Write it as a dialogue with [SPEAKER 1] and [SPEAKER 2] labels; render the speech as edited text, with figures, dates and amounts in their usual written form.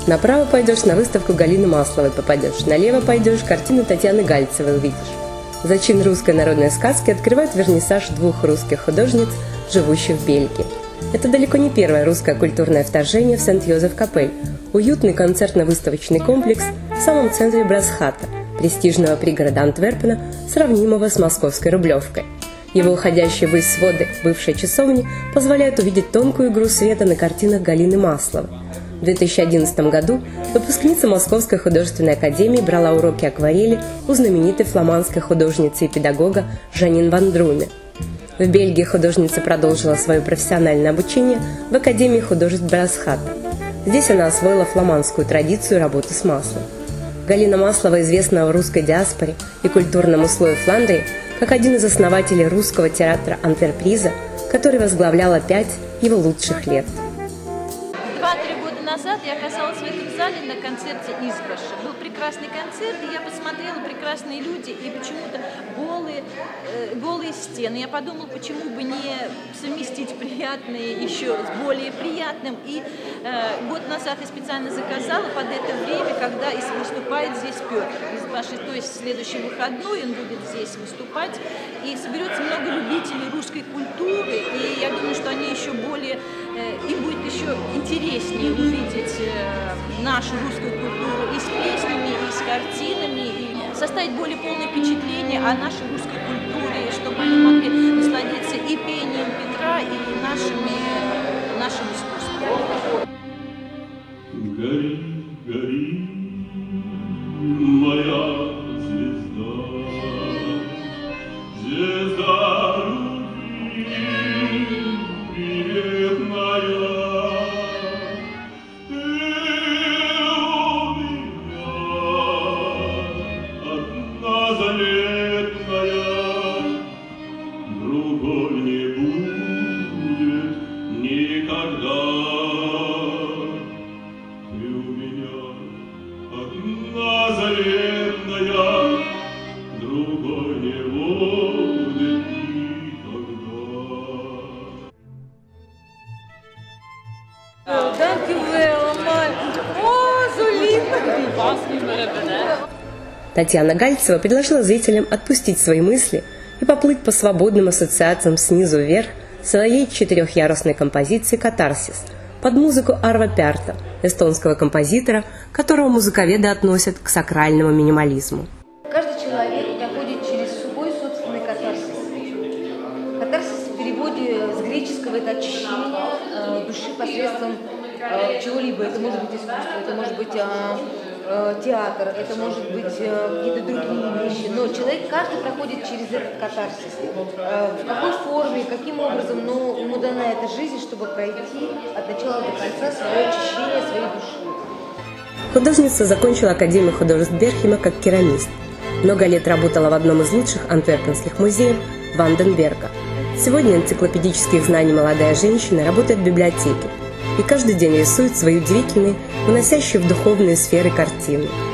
[SPEAKER 1] Направо пойдешь, на выставку Галины Масловой попадешь, налево пойдешь, картину Татьяны Гальцевой увидишь. Зачин русской народной сказки открывает вернисаж двух русских художниц, живущих в Бельгии. Это далеко не первое русское культурное вторжение в Сент-Йозеф-Капель, уютный концертно-выставочный комплекс в самом центре Брасхата, престижного пригорода Антверпена, сравнимого с московской Рублевкой. Его уходящие ввысь своды бывшей часовни позволяют увидеть тонкую игру света на картинах Галины Масловой. В 2011 году выпускница Московской художественной академии брала уроки акварели у знаменитой фламандской художницы и педагога Жанин ван Друме. В Бельгии художница продолжила свое профессиональное обучение в Академии художеств Брасхата. Здесь она освоила фламандскую традицию работы с маслом. Галина Маслова известна в русской диаспоре и культурному слою Фландрии как один из основателей русского театра Антверприза, который возглавляла 5 его лучших лет.
[SPEAKER 2] 2-3 года назад я оказалась в этом зале на концерте Избаша. Был прекрасный концерт, и я посмотрела, прекрасные люди, и почему-то голые стены. Я подумала, почему бы не совместить приятное еще с более приятным. И год назад я специально заказала под это время, когда выступает здесь Петр Избаша. То есть в следующий выходной он будет здесь выступать. И соберется много любителей русской культуры, и я думаю, что они еще более... Им будет еще интереснее увидеть нашу русскую культуру и с песнями, и с картинами, и составить более полное впечатление о нашей русской культуре, чтобы они могли насладиться и пением Петра, и нашим искусством.
[SPEAKER 3] Гори, гори, моя звезда, звезда любви.
[SPEAKER 1] Татьяна Гальцева предложила зрителям отпустить свои мысли и поплыть по свободным ассоциациям снизу вверх своей 4-ярусной композиции «Катарсис» под музыку Арво Пярта, эстонского композитора, которого музыковеды относят к сакральному минимализму.
[SPEAKER 4] Каждый человек проходит через свой собственный катарсис. Катарсис в переводе с греческого – это очищение души посредством чего-либо. Это может быть искусство, это может быть театр, это может быть какие-то другие вещи. Но человек, каждый проходит через этот катарсис. В какой форме, каким образом, но ему дана эта жизнь, чтобы пройти от начала до конца свое очищение своей души.
[SPEAKER 1] Художница закончила Академию художеств Берхема как керамист. Много лет работала в одном из лучших антверпенских музеев Ванденберга. Сегодня энциклопедических знаний молодая женщина работает в библиотеке и каждый день рисует свои удивительные, уносящие в духовные сферы картины.